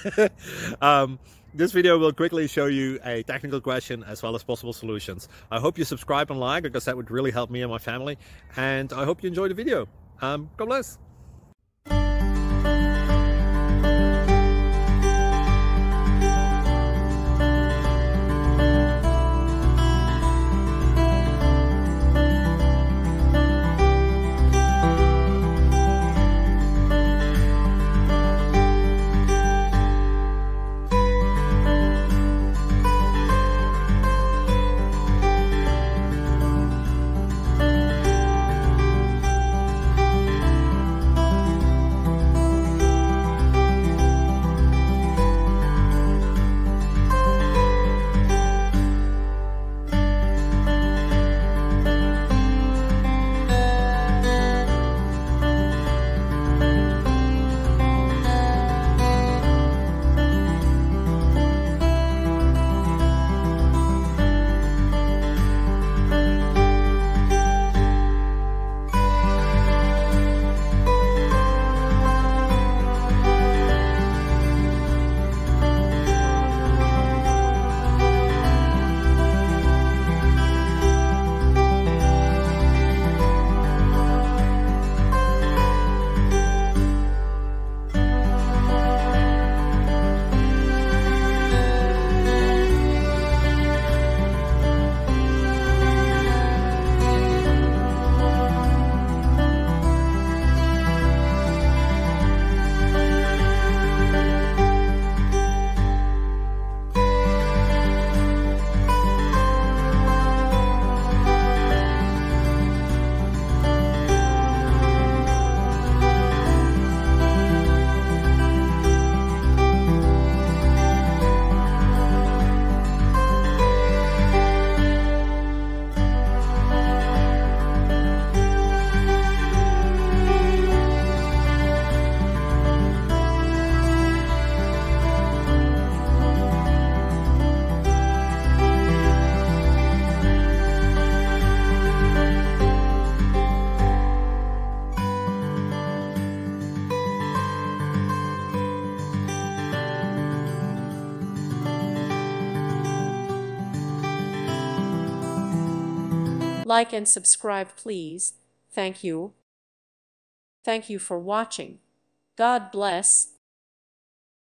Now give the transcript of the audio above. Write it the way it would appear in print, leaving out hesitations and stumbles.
um, this video will quickly show you a technical question as well as possible solutions. I hope you subscribe and like, because that would really help me and my family. And I hope you enjoy the video. God bless. Like and subscribe, please. Thank you. Thank you for watching. God bless.